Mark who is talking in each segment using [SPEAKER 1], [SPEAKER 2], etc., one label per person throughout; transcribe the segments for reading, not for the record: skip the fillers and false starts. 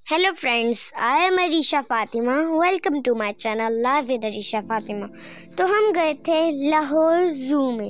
[SPEAKER 1] Hello friends, I am Arisha Fatima. Welcome to my channel Live with Arisha Fatima. तो हम गए थे लाहौर जू में।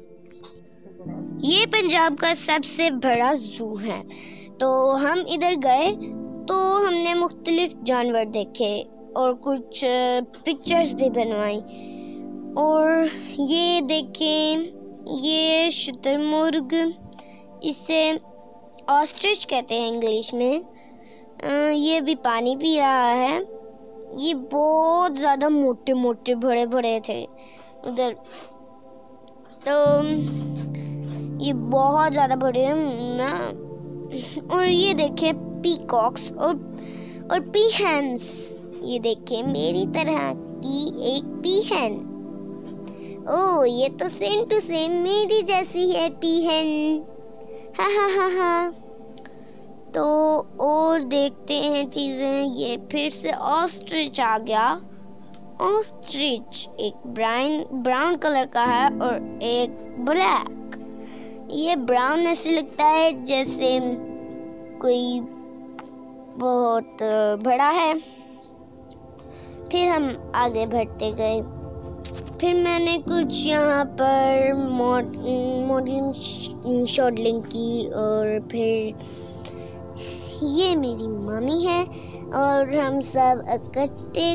[SPEAKER 1] ये पंजाब का सबसे बड़ा जू है। तो हम इधर गए तो हमने मुख्तलिफ जानवर देखे और कुछ पिक्चर्स भी बनवाई। और ये देखें, ये शुतुरमुर्ग, इसे ऑस्ट्रिच कहते हैं इंग्लिश में। ये भी पानी पी रहा है। ये बहुत ज़्यादा मोटे मोटे बड़े बड़े थे उधर, तो ये बहुत ज़्यादा बड़े हैं ना। और ये देखे पीकॉक्स और पीहेंस। ये देखे मेरी तरह की एक पीहेन। ओह, ये तो सेम टू सेम मेरी जैसी है पीहेन। हा हा हा हा। तो और देखते हैं चीज़ें। ये फिर से ऑस्ट्रिच आ गया। ऑस्ट्रिच एक ब्राउन कलर का है और एक ब्लैक। ये ब्राउन ऐसे लगता है जैसे कोई बहुत बड़ा है। फिर हम आगे बढ़ते गए। फिर मैंने कुछ यहाँ पर मॉडलिंग शॉडलिंग की। और फिर ये मेरी मम्मी है और हम सब इकट्ठे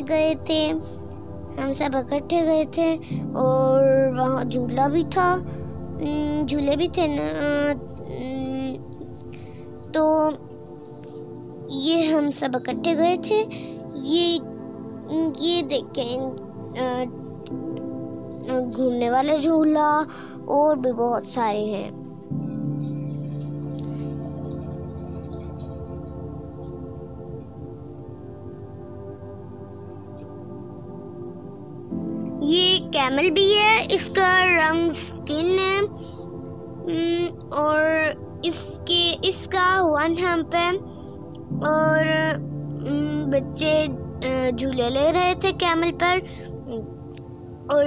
[SPEAKER 1] गए थे और वहाँ झूला भी था, झूले भी थे ना। तो ये हम सब इकट्ठे गए थे। ये देखें, घूमने वाला झूला और भी बहुत सारे हैं। ये कैमल भी है, इसका रंग स्किन है और इसका वन हम्प है। और बच्चे झूले ले रहे थे कैमल पर। और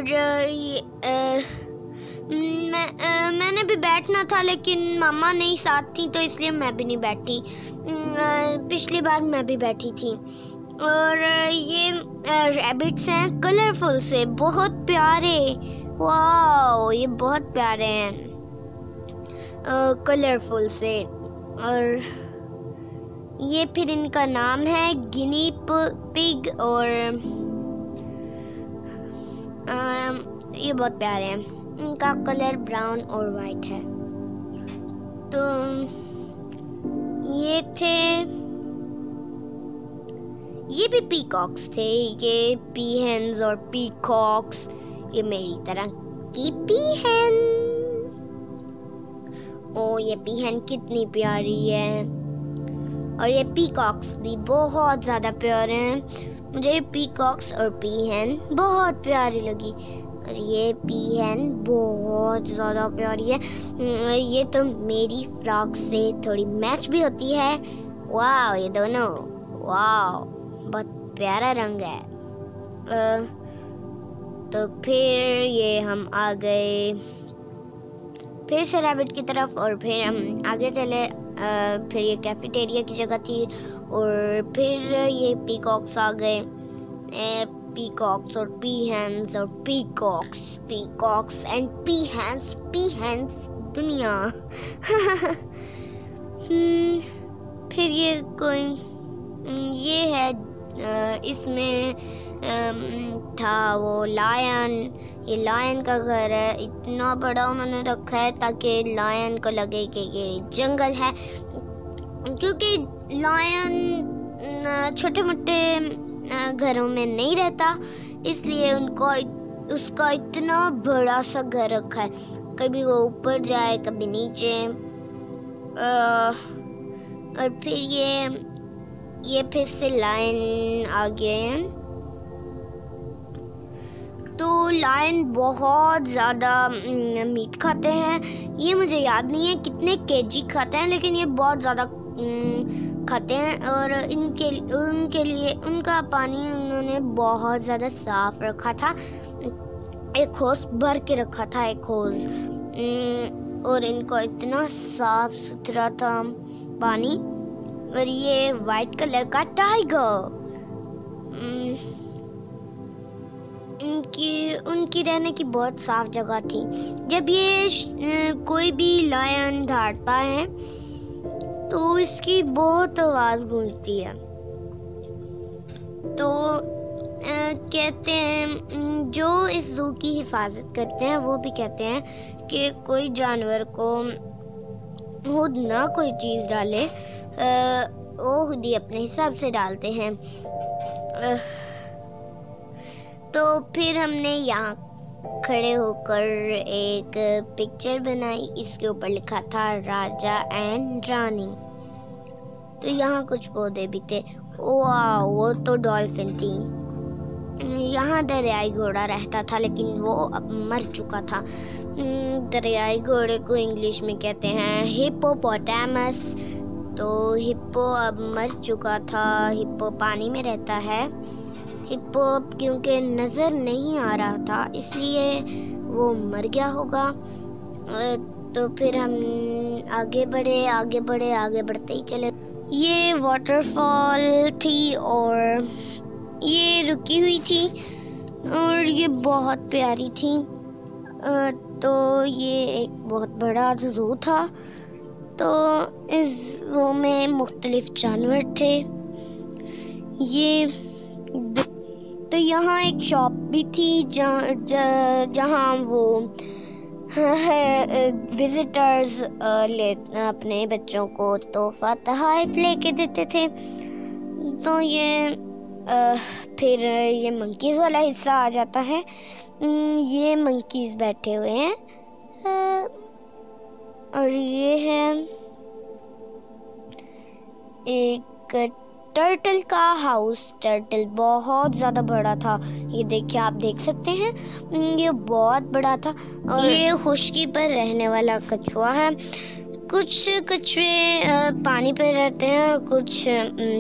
[SPEAKER 1] मैंने भी बैठना था, लेकिन मामा नहीं साथ थी तो इसलिए मैं भी नहीं बैठी। पिछली बार मैं भी बैठी थी। और ये रैबिट्स हैं, कलरफुल से, बहुत प्यारे। वाओ, ये बहुत प्यारे हैं कलरफुल से। और ये फिर इनका नाम है गिनी पिग। और ये बहुत प्यारे हैं। इनका कलर ब्राउन और वाइट है। तो ये भी पीकॉक्स थे। ये पीहेंस और पीकॉक्स। ये मेरी तरह की पीहेन। ओ, ये पीहेन कितनी प्यारी है। और ये पीकॉक्स भी बहुत ज़्यादा प्यारे हैं। मुझे पीकॉक्स और पीहेन बहुत प्यारी लगी। और ये पीहेन बहुत ज़्यादा प्यारी है। ये तो मेरी फ्रॉक से थोड़ी मैच भी होती है। वाह, ये दोनों, वाह, बहुत प्यारा रंग है। तो फिर ये हम आ गए फिर से रैबिट की तरफ। और फिर हम आगे चले। फिर ये कैफेटेरिया की जगह थी। और फिर ये पीकॉक्स आ गए। पीकॉक्स और पीहेंस और पीकॉक्स एंड पीहेंस दुनिया। फिर ये है, इसमें था वो लायन। ये लायन का घर है। इतना बड़ा उन्होंने रखा है ताकि लायन को लगे कि ये जंगल है, क्योंकि लायन छोटे मोटे घरों में नहीं रहता, इसलिए उसका इतना बड़ा सा घर रखा है। कभी वो ऊपर जाए, कभी नीचे। और फिर ये फिर से लायन आ गए हैं। तो लायन बहुत ज़्यादा मीट खाते हैं। ये मुझे याद नहीं है कितने केजी खाते हैं, लेकिन ये बहुत ज़्यादा खाते हैं। और उनके लिए उनका पानी उन्होंने बहुत ज़्यादा साफ रखा था। एक होस भर के रखा था, एक होस। और इनका इतना साफ सुथरा था पानी। और ये वाइट कलर का टाइगर। उनकी रहने की बहुत साफ जगह थी। जब ये कोई भी लायन दौड़ता है तो इसकी बहुत आवाज गूंजती है। तो कहते हैं जो इस जू की हिफाजत करते हैं वो भी कहते हैं कि कोई जानवर को खुद ना कोई चीज़ डाले, वो खुद ही अपने हिसाब से डालते हैं। तो फिर हमने यहाँ खड़े होकर एक पिक्चर बनाई। इसके ऊपर लिखा था राजा एंड रानी। तो यहाँ कुछ पौधे भी थे। वाह, वो तो डॉल्फिन थी। यहाँ दरियाई घोड़ा रहता था, लेकिन वो अब मर चुका था। दरियाई घोड़े को इंग्लिश में कहते हैं हिप्पोपोटामस। तो हिप्पो अब मर चुका था। हिप्पो पानी में रहता है। हिप्पो क्योंकि नज़र नहीं आ रहा था इसलिए वो मर गया होगा। तो फिर हम आगे बढ़ते ही चले। ये वाटरफॉल थी और ये रुकी हुई थी और ये बहुत प्यारी थी। तो ये एक बहुत बड़ा ज़ू था। तो इस ज़ू में मुख्तलिफ जानवर थे। तो यहाँ एक शॉप भी थी जहाँ वो विजिटर्स अपने बच्चों को तोहफा तोहफ़ लेके देते थे। तो ये फिर ये मंकीज़ वाला हिस्सा आ जाता है। ये मंकीज़ बैठे हुए हैं और ये है एक टर्टल का हाउस। टर्टल बहुत ज़्यादा बड़ा था। ये देखिए, आप देख सकते हैं, ये बहुत बड़ा था। और ये खुश्की पर रहने वाला कछुआ है। कुछ कछुए पानी पर रहते हैं और कुछ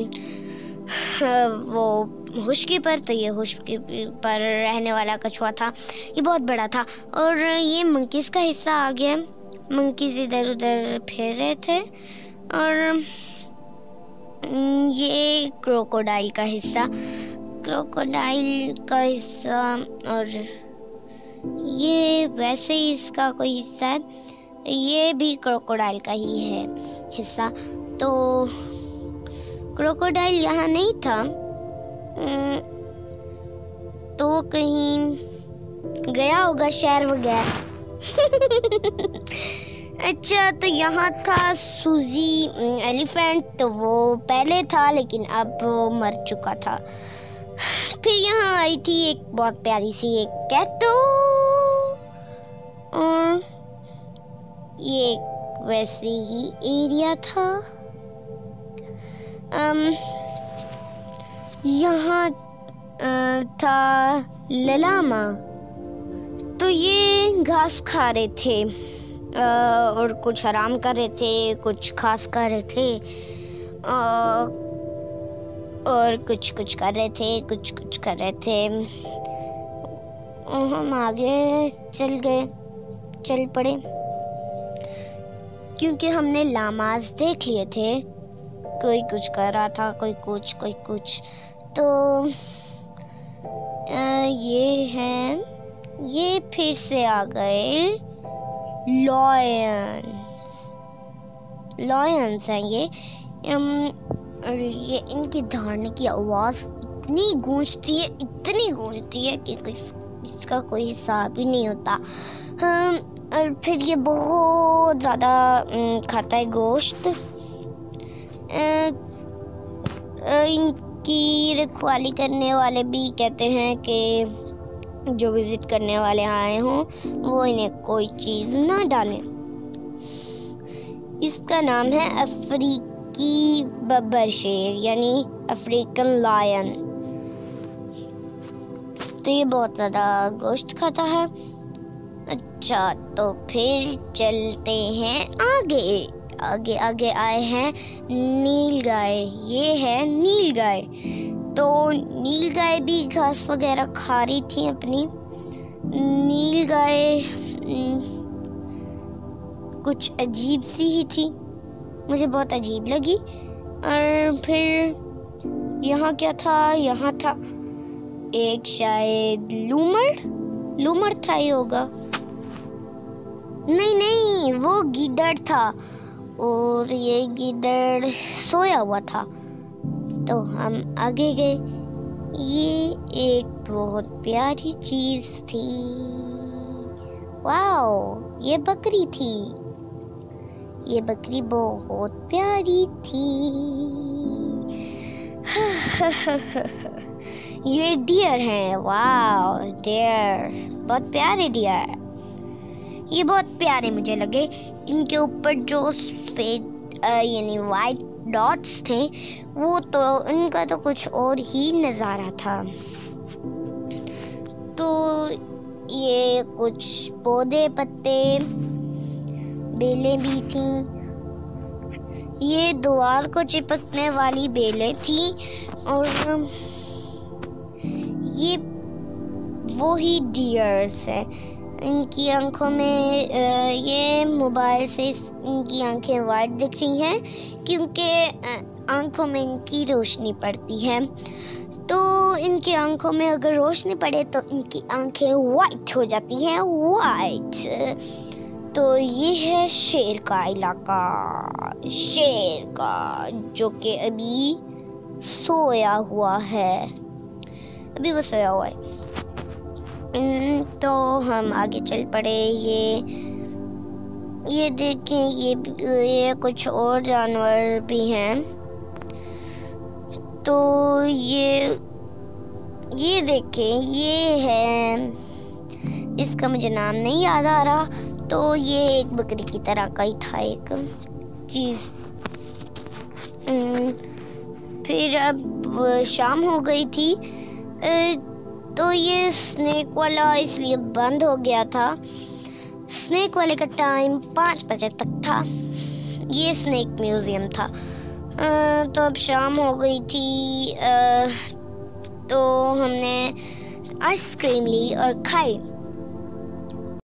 [SPEAKER 1] वो खुश्की पर। तो ये खुश्की पर रहने वाला कछुआ था। ये बहुत बड़ा था। और ये मंकीज़ का हिस्सा आ गया। मंकीज़ इधर उधर फिर रहे थे। और ये क्रोकोडाइल का हिस्सा और ये वैसे ही इसका कोई हिस्सा है। ये भी क्रोकोडाइल का ही है हिस्सा। तो क्रोकोडाइल यहाँ नहीं था, तो कहीं गया होगा शहर वगैरह। अच्छा, तो यहाँ था सूजी एलिफेंट। तो वो पहले था लेकिन अब वो मर चुका था। फिर यहाँ आई थी एक बहुत प्यारी सी एक कैटो। और ये वैसे ही एरिया था। यहाँ था ललामा। तो ये घास खा रहे थे और कुछ आराम कर रहे थे, कुछ खास कर रहे थे और कुछ कर रहे थे, कुछ कर रहे थे। हम आगे चल पड़े क्योंकि हमने लामाज देख लिए थे। कोई कुछ कर रहा था, कोई कुछ। तो ये फिर से आ गए लॉयंस हैं ये। और ये इनकी दौड़ने की आवाज़ इतनी गूंजती है कि इसका कोई हिसाब ही नहीं होता। और फिर ये बहुत ज़्यादा खाता है गोश्त। इनकी रखवाली करने वाले भी कहते हैं कि जो विजिट करने वाले आए हों वो इन्हें कोई चीज़ ना डालें। इसका नाम है अफ्रीकी बब्बर शेर, यानी अफ्रीकन लायन। तो ये बहुत ज़्यादा गोश्त खाता है। अच्छा, तो फिर चलते हैं आगे आए हैं नील गाय। ये है नील गाय। तो नील गाय भी घास वगैरह खा रही थी अपनी। नील गाय कुछ अजीब सी ही थी, मुझे बहुत अजीब लगी। और फिर यहाँ क्या था? यहाँ था एक शायद लूमर था ये होगा। नहीं, वो गीदड़ था और ये गीदड़ सोया हुआ था। तो हम आगे गए। ये एक बहुत प्यारी चीज थी। वाओ, ये बकरी थी। ये बकरी बहुत प्यारी थी। ये डियर हैं। वाओ, डियर, बहुत प्यारे डियर। ये बहुत प्यारे मुझे लगे। इनके ऊपर जो सफेद यानी वाइट डॉट्स थे, वो तो इनका तो कुछ और ही नज़ारा था। तो ये कुछ पौधे, पत्ते, बेलें भी थीं। ये दीवार को चिपकने वाली बेलें थीं और ये वो ही डियर्स हैं। इनकी आंखों में ये मोबाइल से इनकी आंखें वाइट दिख रही हैं क्योंकि आंखों में इनकी रोशनी पड़ती है। तो इनकी आंखों में अगर रोशनी पड़े तो इनकी आंखें वाइट हो जाती हैं, वाइट। तो ये है शेर का इलाका, शेर का, जो कि अभी सोया हुआ है। अभी वो सोया हुआ है। तो हम आगे चल पड़े। ये देखें, ये कुछ और जानवर भी हैं। तो ये देखें, ये है, इसका मुझे नाम नहीं याद आ रहा। तो ये एक बकरी की तरह का ही था एक चीज़। फिर अब शाम हो गई थी। तो ये स्नेक वाला इसलिए बंद हो गया था। स्नेक वाले का टाइम 5 बजे तक था। ये स्नेक म्यूज़ियम था। तो अब शाम हो गई थी। तो हमने आइसक्रीम ली और खाई।